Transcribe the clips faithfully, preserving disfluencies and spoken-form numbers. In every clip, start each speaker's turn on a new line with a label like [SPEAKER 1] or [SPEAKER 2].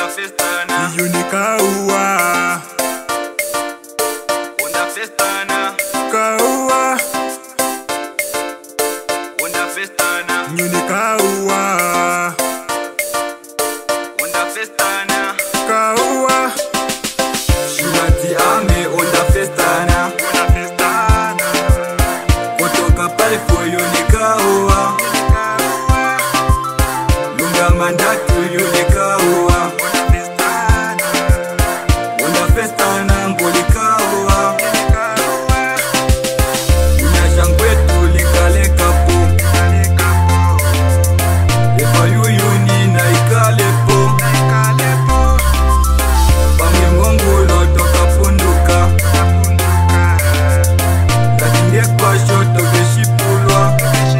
[SPEAKER 1] Una festana
[SPEAKER 2] Unikaua
[SPEAKER 1] Una festana
[SPEAKER 2] Kaua
[SPEAKER 1] Una festana
[SPEAKER 2] Unikaua
[SPEAKER 1] Una festana
[SPEAKER 2] Kaua
[SPEAKER 1] Shulati ame una festana
[SPEAKER 2] Una festana
[SPEAKER 1] Kutoka pale for unikaua Lunga mandatu unikaua
[SPEAKER 2] Una festana
[SPEAKER 1] Una festana mbolikaua Unashangwetu likale kapu Efa yuyuni na ikalepo Pamwe mongulo toka punduka Katinge kwa shoto keshipulwa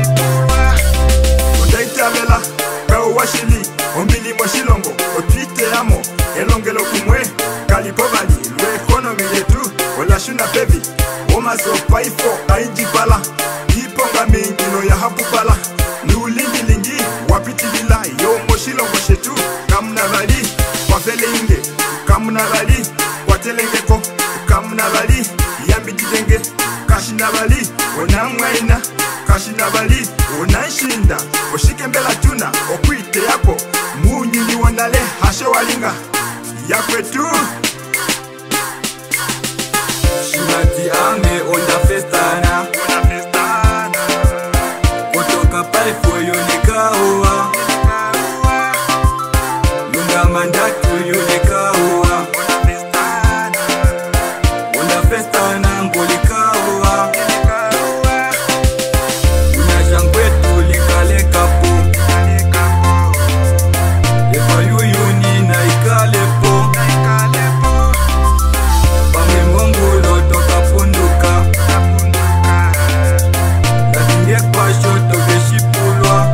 [SPEAKER 2] Undaitabela Kaua shili Ombili moshilongo Otwite amo Elongelo kumwe Kalipobali Lwe economy yetu Olashuna pevi Oma sopa ifo Aijipala Iponga mingino ya hapupala Ni ulingi lingi Wapitilila Yo moshilongo shetu Kamuna bali Wafele inge Kamuna bali Watelengeko Kamuna bali Yambititenge Kashina bali Onamwaina Kashina bali Onanshinda Oshike mbela tuna Okwite yako Munyini wandale Hashe walinga Yakwetu
[SPEAKER 1] Shulati ame onda festana
[SPEAKER 2] Una festana
[SPEAKER 1] Kutoka pale for unikaua Lunga mandatu unikaua
[SPEAKER 2] Una festana
[SPEAKER 1] Onda festana mbolikaua Unashangwetu likale kapu Efa yuyuni na ikalepo Pamwe mongulo toka punduka Katinge kwa shoto keshipulwa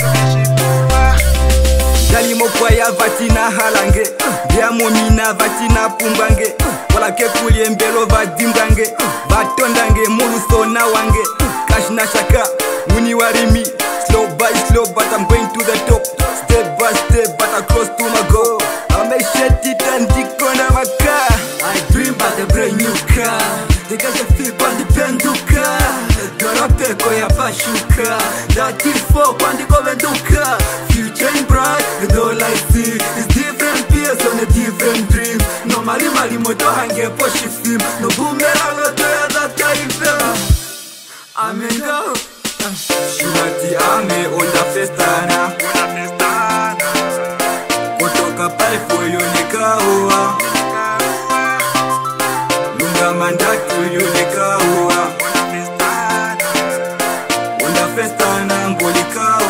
[SPEAKER 1] Jalimo kwa ya vatina halange Bia momina vatina pumbange Wala ke kulie mbelo vadimbange Vatondange murusona wange Kashna shaka muni warimi Slow by slow but I'm going to the top Step by step but I close to my goal I make shit it and dick on my car I dream about a brand new car They got the feel on the penduka Dorapeko ya pashuka That is for kwandi kovenduka Future in bright, the all I see Is different peers on a different dream No mali mali moto hange poshi film No boomera loto ya that time Amenga Shulati ame onda festana
[SPEAKER 2] Una festana
[SPEAKER 1] Kutoka pale for unikaua Lunga mandatu unikaua
[SPEAKER 2] Una festana
[SPEAKER 1] Onda festana mbolikaua